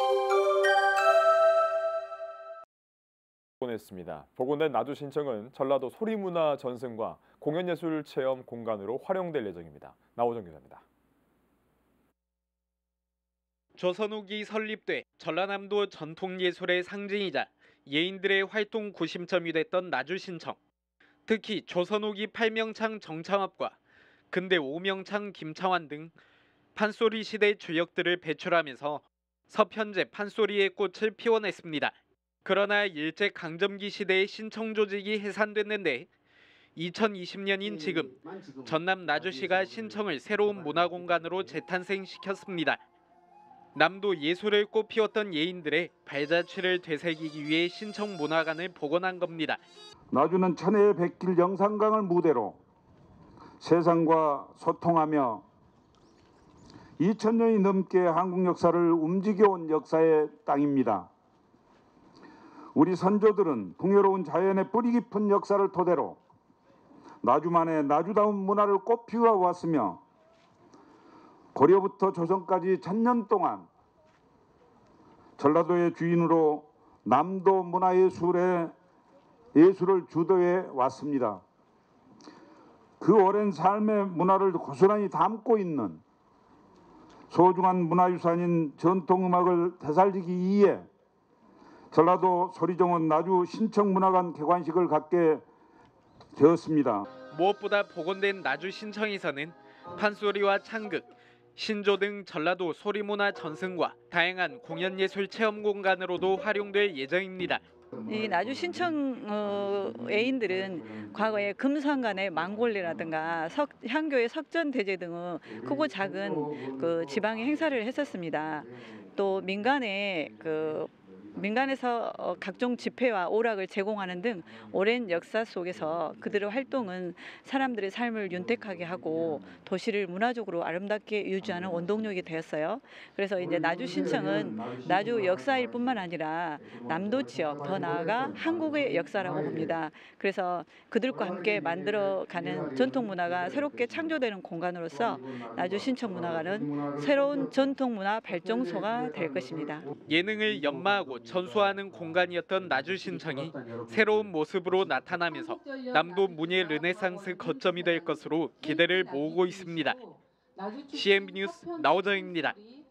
보냈습니다. 복원된 나주 신청은 전라도 소리문화 전승과 공연예술 체험 공간으로 활용될 예정입니다. 나오정 기자입니다. 조선 후기 설립돼 전라남도 전통예술의 상징이자 예인들의 활동 구심점이 됐던 나주신청. 특히 조선 후기 팔명창 정창업과 근대 오명창 김창완 등 판소리 시대 주역들을 배출하면서 서편제 판소리의 꽃을 피워냈습니다. 그러나 일제강점기 시대의 신청 조직이 해산됐는데 2020년인 지금 전남 나주시가 신청을 새로운 문화공간으로 재탄생시켰습니다. 남도 예술을 꽃피웠던 예인들의 발자취를 되새기기 위해 신청 문화관을 복원한 겁니다. 나주는 천혜의 백길 영산강을 무대로 세상과 소통하며 2000년이 넘게 한국 역사를 움직여온 역사의 땅입니다. 우리 선조들은 풍요로운 자연의 뿌리 깊은 역사를 토대로 나주만의 나주다운 문화를 꽃피워 왔으며 고려부터 조선까지 1000년 동안 전라도의 주인으로 남도 문화예술의 예술을 주도해 왔습니다. 그 오랜 삶의 문화를 고스란히 담고 있는 소중한 문화유산인 전통음악을 되살리기 위해 전라도 소리정원 나주 신청문화관 개관식을 갖게 되었습니다. 무엇보다 복원된 나주 신청에서는 판소리와 창극, 신조 등 전라도 소리문화 전승과 다양한 공연예술 체험 공간으로도 활용될 예정입니다. 이 나주 신청 애인들은 과거에 금산간의 망골리라든가 향교의 석전대제 등의 크고 작은 그 지방의 행사를 했었습니다. 또 민간에서 각종 집회와 오락을 제공하는 등 오랜 역사 속에서 그들의 활동은 사람들의 삶을 윤택하게 하고 도시를 문화적으로 아름답게 유지하는 원동력이 되었어요. 그래서 이제 나주 신청은 나주 역사일 뿐만 아니라 남도 지역, 더 나아가 한국의 역사라고 봅니다. 그래서 그들과 함께 만들어가는 전통 문화가 새롭게 창조되는 공간으로서 나주 신청 문화관은 새로운 전통 문화 발전소가 될 것입니다. 예능을 연마하고 전수하는 공간이었던 나주 신청이 새로운 모습으로 나타나면서 남도 문예 르네상스 거점이 될 것으로 기대를 모으고 있습니다. CNB 뉴스 나오정입니다.